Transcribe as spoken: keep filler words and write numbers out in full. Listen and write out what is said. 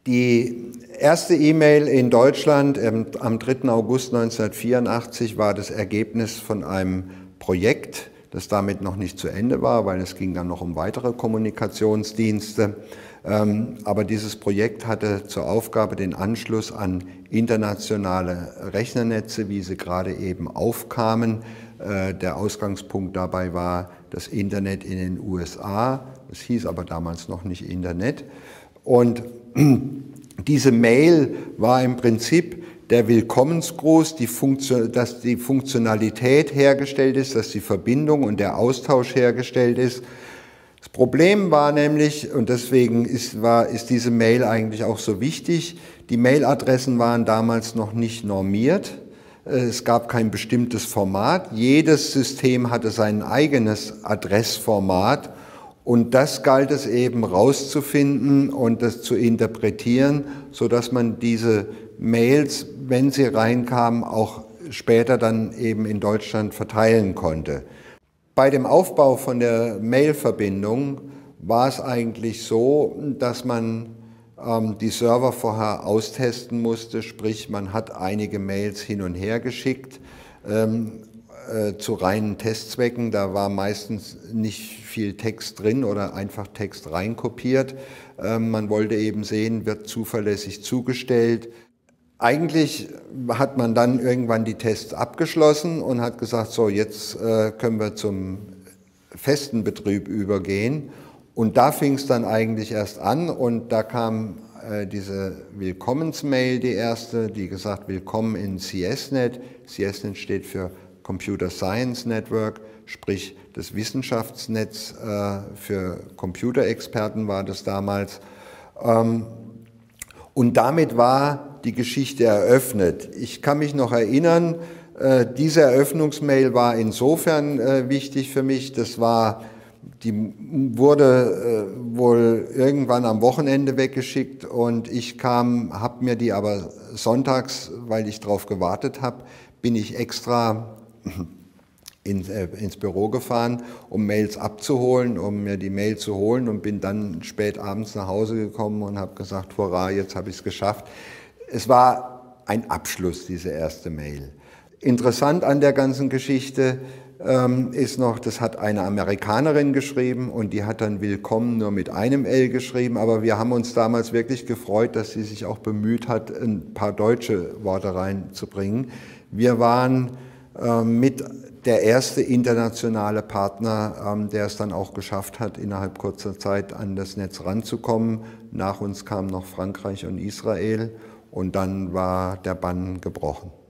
Die erste E-Mail in Deutschland am dritten August neunzehnhundertvierundachtzig war das Ergebnis von einem Projekt, das damit noch nicht zu Ende war, weil es ging dann noch um weitere Kommunikationsdienste. Aber dieses Projekt hatte zur Aufgabe, den Anschluss an internationale Rechnernetze, wie sie gerade eben aufkamen. Der Ausgangspunkt dabei war das Internet in den U S A. Das hieß aber damals noch nicht Internet. Und diese Mail war im Prinzip der Willkommensgruß, die Funktion, dass die Funktionalität hergestellt ist, dass die Verbindung und der Austausch hergestellt ist. Das Problem war nämlich, und deswegen ist, war, ist diese Mail eigentlich auch so wichtig, die Mailadressen waren damals noch nicht normiert. Es gab kein bestimmtes Format. Jedes System hatte sein eigenes Adressformat. Und das galt es eben rauszufinden und das zu interpretieren, sodass man diese Mails, wenn sie reinkamen, auch später dann eben in Deutschland verteilen konnte. Bei dem Aufbau von der Mailverbindung war es eigentlich so, dass man ähm, die Server vorher austesten musste, sprich man hat einige Mails hin und her geschickt ähm, äh, zu reinen Testzwecken. Da war meistens nicht viel Text drin oder einfach Text reinkopiert. Ähm, man wollte eben sehen, wird zuverlässig zugestellt. Eigentlich hat man dann irgendwann die Tests abgeschlossen und hat gesagt, so jetzt äh, können wir zum festen Betrieb übergehen. Und da fing es dann eigentlich erst an und da kam äh, diese Willkommensmail, die erste, die gesagt, willkommen in C S Net. C S Net steht für Computer Science Network, sprich das Wissenschaftsnetz äh, für Computerexperten war das damals. Ähm, und damit war die Geschichte eröffnet. Ich kann mich noch erinnern, äh, diese Eröffnungsmail war insofern äh, wichtig für mich, das war, die wurde äh, wohl irgendwann am Wochenende weggeschickt und ich kam, habe mir die aber sonntags, weil ich darauf gewartet habe, bin ich extra in, äh, ins Büro gefahren, um Mails abzuholen, um mir die Mail zu holen und bin dann spät abends nach Hause gekommen und habe gesagt, hurra, jetzt habe ich es geschafft. Es war ein Abschluss, diese erste Mail. Interessant an der ganzen Geschichte ähm, ist noch, das hat eine Amerikanerin geschrieben und die hat dann Willkommen nur mit einem L geschrieben, aber wir haben uns damals wirklich gefreut, dass sie sich auch bemüht hat, ein paar deutsche Worte reinzubringen. Wir waren ähm, mit der erste internationale Partner, ähm, der es dann auch geschafft hat, innerhalb kurzer Zeit an das Netz ranzukommen. Nach uns kamen noch Frankreich und Israel. Und dann war der Bann gebrochen.